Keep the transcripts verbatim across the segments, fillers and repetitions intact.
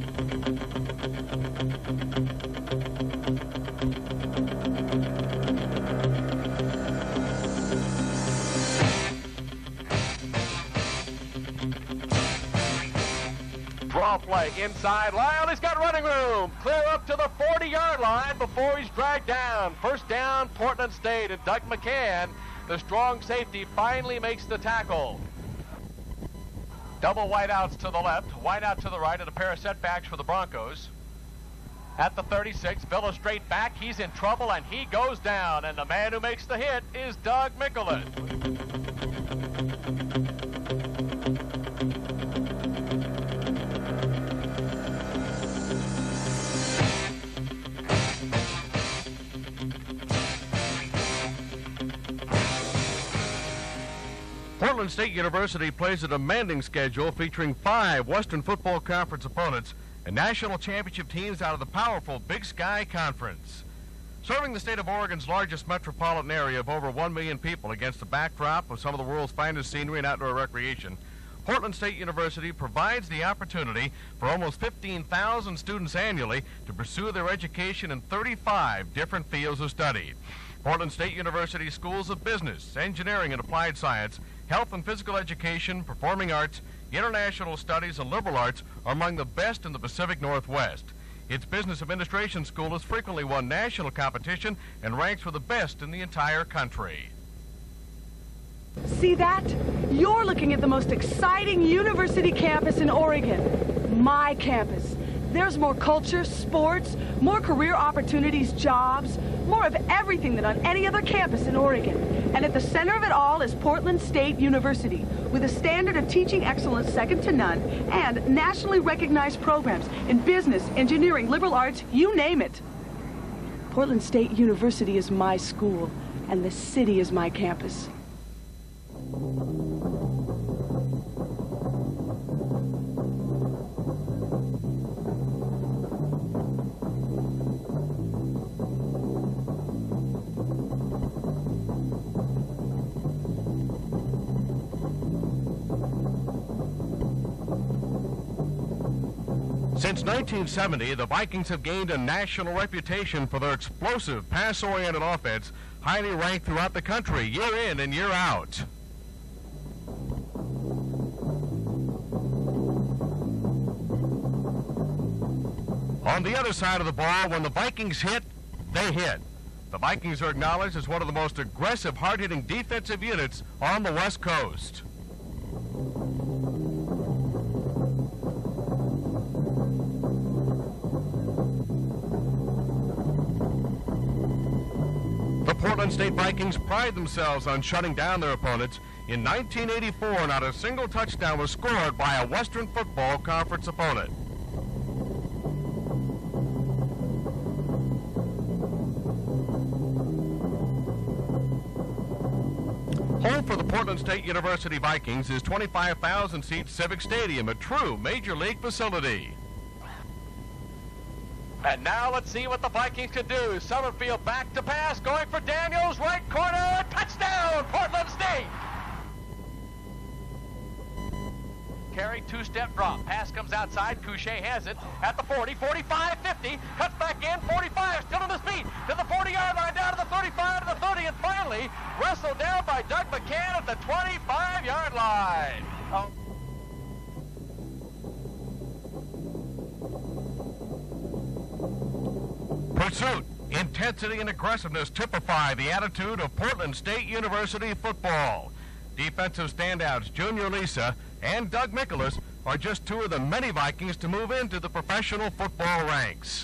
Draw play inside. Lyle, he's got running room. Clear up to the forty-yard line before he's dragged down. First down, Portland State, and Doug McCann, the strong safety, finally makes the tackle. Double wideouts to the left, wideout to the right, and a pair of setbacks for the Broncos. At the thirty-six, Villa straight back. He's in trouble, and he goes down. And the man who makes the hit is Doug Mickelin. Portland State University plays a demanding schedule featuring five Western Football Conference opponents and national championship teams out of the powerful Big Sky Conference. Serving the state of Oregon's largest metropolitan area of over one million people against the backdrop of some of the world's finest scenery and outdoor recreation, Portland State University provides the opportunity for almost fifteen thousand students annually to pursue their education in thirty-five different fields of study. Portland State University schools of business, engineering and applied science, health and physical education, performing arts, international studies, and liberal arts are among the best in the Pacific Northwest. Its business administration school has frequently won national competition and ranks for the best in the entire country. See that? You're looking at the most exciting university campus in Oregon. My campus. There's more culture, sports, more career opportunities, jobs, more of everything than on any other campus in Oregon. And at the center of it all is Portland State University, with a standard of teaching excellence second to none and nationally recognized programs in business, engineering, liberal arts, you name it. Portland State University is my school, and the city is my campus. Since nineteen seventy, the Vikings have gained a national reputation for their explosive, pass-oriented offense, highly ranked throughout the country, year in and year out. On the other side of the ball, when the Vikings hit, they hit. The Vikings are acknowledged as one of the most aggressive, hard-hitting defensive units on the West Coast. The Portland State Vikings pride themselves on shutting down their opponents. In nineteen eighty-four, not a single touchdown was scored by a Western Football Conference opponent. Home for the Portland State University Vikings is twenty-five thousand seat Civic Stadium, a true Major League facility. And now let's see what the Vikings can do. Summerfield back to pass, going for Daniels, right corner, touchdown, Portland State! Carry, two-step drop. Pass comes outside. Couchet has it at the forty, forty-five, fifty. Cuts back in, forty-five, still on his feet. To the forty-yard line, down to the thirty-five, to the thirty, and finally wrestled down by Doug McCann at the twenty-five-yard line. Oh. Pursuit, intensity, and aggressiveness typify the attitude of Portland State University football. Defensive standouts Junior Lisa and Doug Mickelin are just two of the many Vikings to move into the professional football ranks.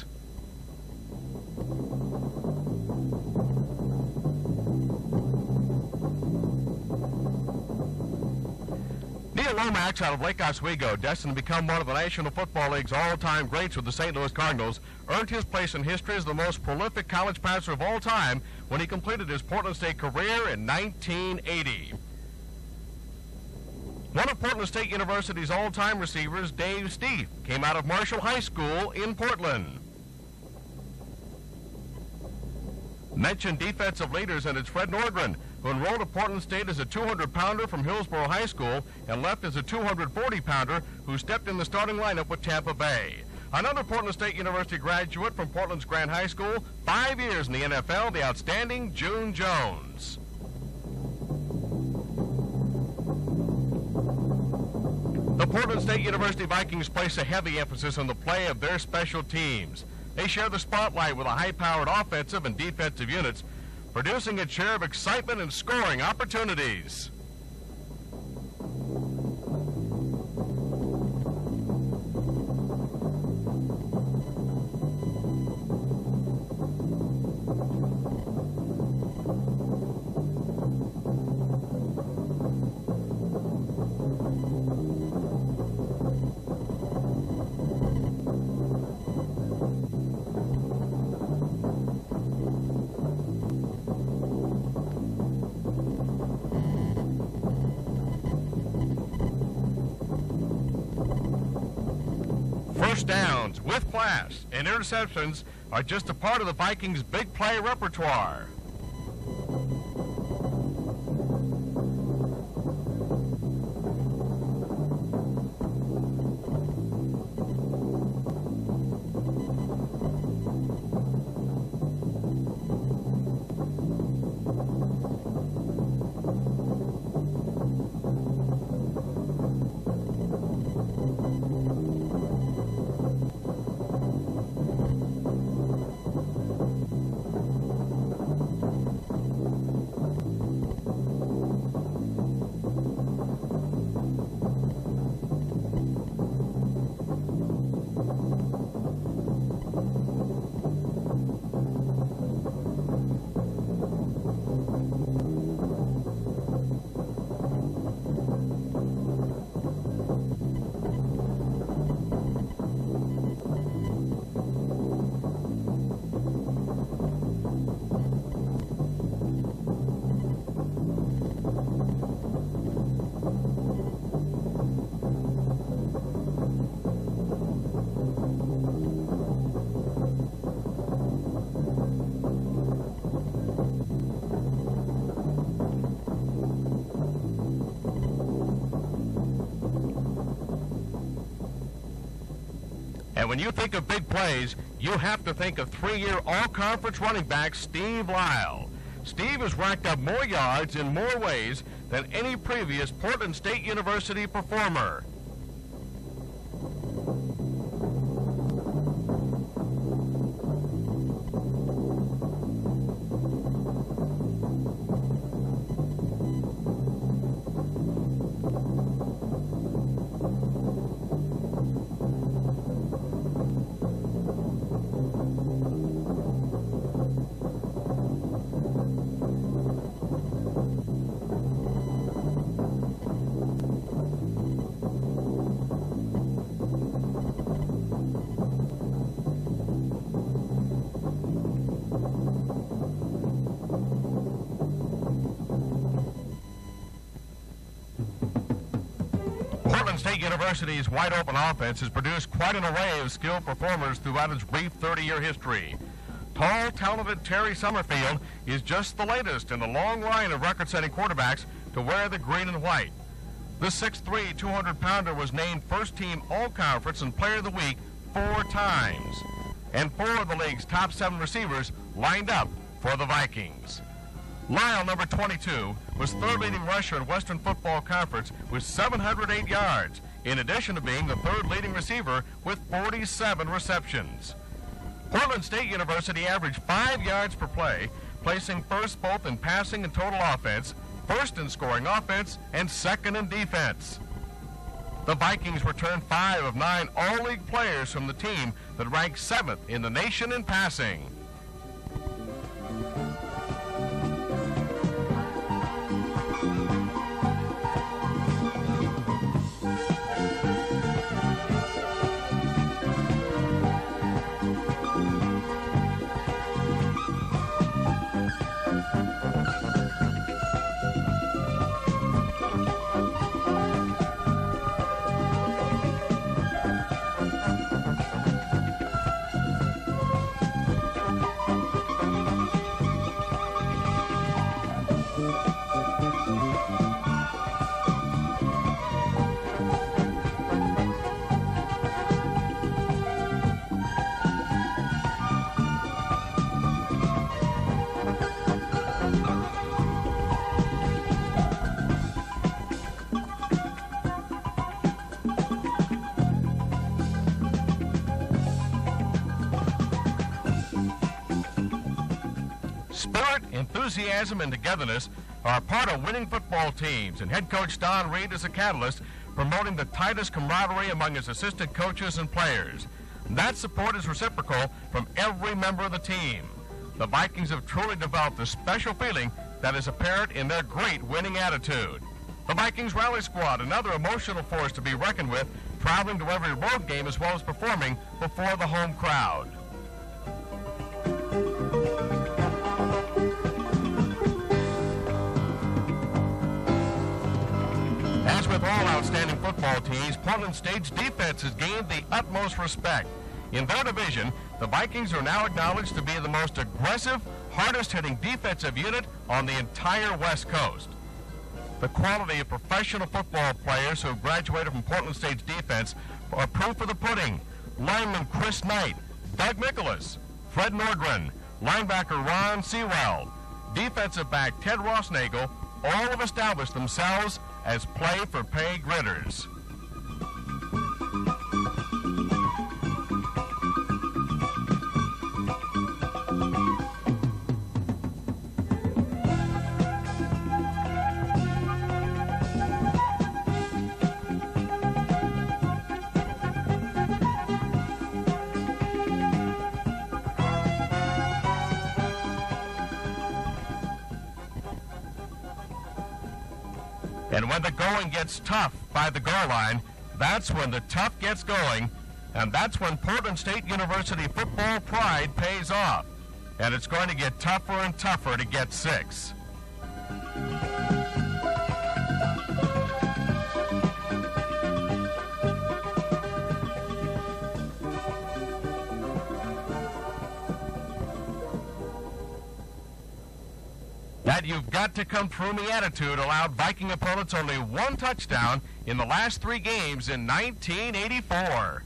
Neil Lomax out of Lake Oswego, destined to become one of the National Football League's all-time greats with the Saint Louis Cardinals, earned his place in history as the most prolific college passer of all time when he completed his Portland State career in nineteen eighty. One of Portland State University's all-time receivers, Dave Steef, came out of Marshall High School in Portland. Mentioned defensive leaders, and it's Fred Nordgren, who enrolled at Portland State as a two hundred pounder from Hillsborough High School and left as a two hundred forty pounder who stepped in the starting lineup with Tampa Bay. Another Portland State University graduate from Portland's Grant High School, five years in the N F L, the outstanding June Jones. The Portland State University Vikings place a heavy emphasis on the play of their special teams. They share the spotlight with a high-powered offensive and defensive units, producing a share of excitement and scoring opportunities. First downs with class and interceptions are just a part of the Vikings' big play repertoire. And when you think of big plays, you have to think of three-year all-conference running back Steve Lyle. Steve has racked up more yards in more ways than any previous Portland State University performer. Portland State University's wide-open offense has produced quite an array of skilled performers throughout its brief thirty-year history. Tall, talented Terry Summerfield is just the latest in the long line of record-setting quarterbacks to wear the green and white. The six three, two hundred pounder was named first-team All-Conference and Player of the Week four times. And four of the league's top seven receivers lined up for the Vikings. Lyle, number twenty-two, was third-leading rusher in Western Football Conference with seven hundred eight yards, in addition to being the third-leading receiver with forty-seven receptions. Portland State University averaged five yards per play, placing first both in passing and total offense, first in scoring offense, and second in defense. The Vikings returned five of nine all-league players from the team that ranked seventh in the nation in passing. enthusiasm and togetherness are a part of winning football teams, and head coach Don Reed is a catalyst promoting the tightest camaraderie among his assistant coaches and players. That support is reciprocal from every member of the team. The Vikings have truly developed a special feeling that is apparent in their great winning attitude. The Vikings Rally Squad, another emotional force to be reckoned with, traveling to every road game as well as performing before the home crowd. As with all outstanding football teams, Portland State's defense has gained the utmost respect. In their division, the Vikings are now acknowledged to be the most aggressive, hardest-hitting defensive unit on the entire West Coast. The quality of professional football players who have graduated from Portland State's defense are proof of the pudding. Lineman Chris Knight, Doug Nicholas, Fred Nordgren, linebacker Ron Sewell, defensive back Ted Rossnagel, all have established themselves as play-for-pay gritters. And when the going gets tough by the goal line, that's when the tough gets going, and that's when Portland State University football pride pays off. And it's going to get tougher and tougher to get six. That you've got to come through me attitude allowed Viking opponents only one touchdown in the last three games in nineteen eighty-four.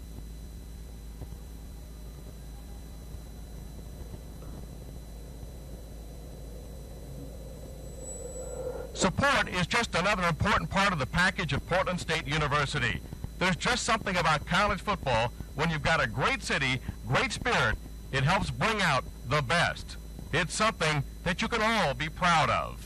Support is just another important part of the package of Portland State University. There's just something about college football when you've got a great city, great spirit, it helps bring out the best. It's something that you can all be proud of.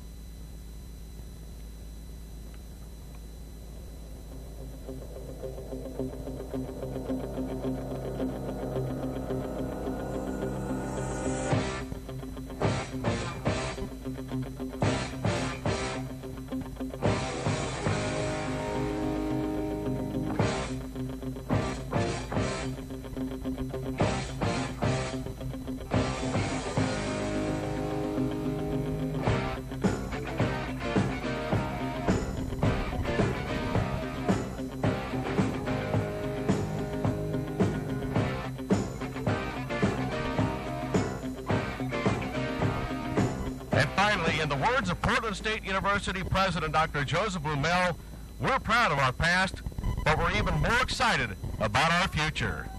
And finally, in the words of Portland State University President Doctor Joseph Blumel, we're proud of our past, but we're even more excited about our future.